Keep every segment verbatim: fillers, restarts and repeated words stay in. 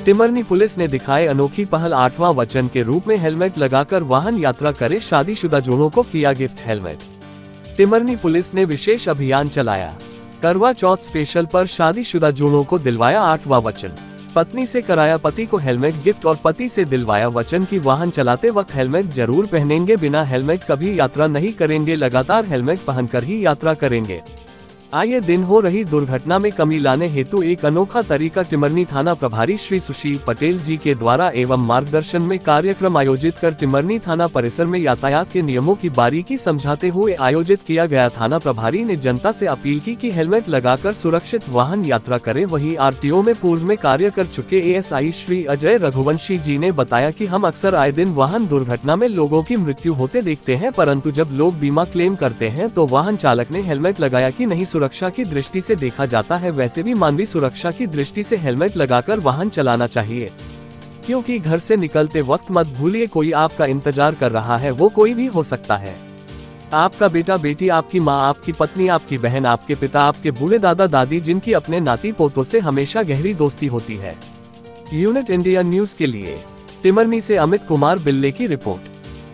Timarni police ने दिखाए अनोखी पहल, आठवां वचन के रूप में हेलमेट लगाकर वाहन यात्रा करे शादीशुदा जोड़ों को किया गिफ्ट हेलमेट। टिमरनी पुलिस ने विशेष अभियान चलाया। करवा चौथ स्पेशल पर शादीशुदा जोड़ों को दिलवाया आठवां वचन। पत्नी से कराया पति को हेलमेट गिफ्ट और पति से दिलवाया वचन की वाहन चलाते वक्त हेलमेट जरूर पहनेंगे, बिना हेलमेट कभी यात्रा नहीं करेंगे, लगातार हेलमेट पहनकर ही यात्रा करेंगे। आए दिन हो रही दुर्घटना में कमी लाने हेतु एक अनोखा तरीका टिमरनी थाना प्रभारी श्री सुशील पटेल जी के द्वारा एवं मार्गदर्शन में कार्यक्रम आयोजित कर टिमरनी थाना परिसर में यातायात के नियमों की बारीकी समझाते हुए आयोजित किया गया। थाना प्रभारी ने जनता से अपील की कि हेलमेट लगाकर सुरक्षित वाहन यात्रा करें। वहीं आरटीओ में पूर्व में कार्य कर चुके एएसआई श्री अजय रघुवंशी जी ने बताया कि हम अक्सर आए दिन वाहन दुर्घटना में लोगों की मृत्यु होते देखते हैं, परंतु जब लोग बीमा क्लेम करते हैं तो वाहन चालक ने हेलमेट लगाया कि नहीं, सुरक्षा की दृष्टि से देखा जाता है। वैसे भी मानवीय सुरक्षा की दृष्टि से हेलमेट लगाकर वाहन चलाना चाहिए, क्योंकि घर से निकलते वक्त मत भूलिए कोई आपका इंतजार कर रहा है, वो कोई भी हो सकता है। आपका बेटा बेटी, आपकी माँ, आपकी पत्नी, आपकी बहन, आपके पिता, आपके बूढ़े दादा दादी, जिनकी अपने नाती पोतों से हमेशा गहरी दोस्ती होती है। यूनिट इंडिया न्यूज के लिए टिमरनी से अमित कुमार बिल्ले की रिपोर्ट।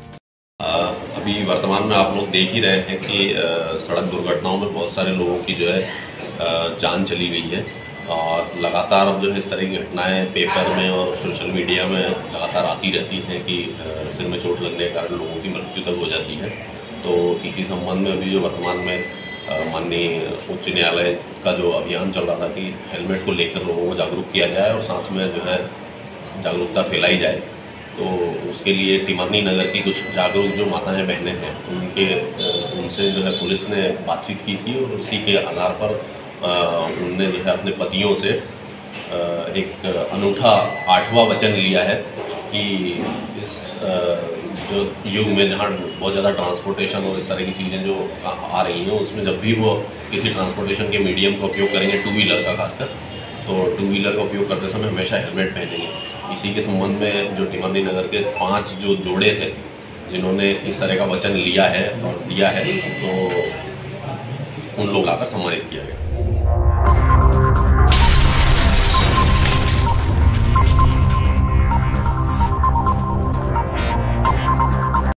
अभी वर्तमान में आप लोग देख ही रहे हैं कि सड़क दुर्घटनाओं में बहुत सारे लोगों की जो है जान चली गई है और लगातार अब जो है इस तरह की घटनाएं पेपर में और सोशल मीडिया में लगातार आती रहती हैं कि सिर में चोट लगने के कारण लोगों की मृत्यु तक हो जाती है। तो इसी संबंध में अभी जो वर्तमान में माननीय उच्च न्यायालय का जो अभियान चल रहा था कि हेलमेट को लेकर लोगों को जागरूक किया जाए और साथ में जो है जागरूकता फैलाई जाए, तो उसके लिए टिमरनी नगर की कुछ जागरूक जो माताएं बहनें हैं उनके उनसे जो है पुलिस ने बातचीत की थी और उसी के आधार पर उनने जो है अपने पतियों से एक अनूठा आठवां वचन लिया है कि इस जो युग में जहाँ बहुत ज़्यादा ट्रांसपोर्टेशन और इस तरह की चीज़ें जो आ रही हैं, उसमें जब भी वो किसी ट्रांसपोर्टेशन के मीडियम का उपयोग करेंगे, टू व्हीलर का खासकर, तो टू व्हीलर का उपयोग करते समय हमेशा हेलमेट पहनेंगे। इसी के संबंध में जो टिमरनी नगर के पांच जो जोड़े थे जिन्होंने इस तरह का वचन लिया है और दिया है, तो उन लोग आकर सम्मानित किया गया।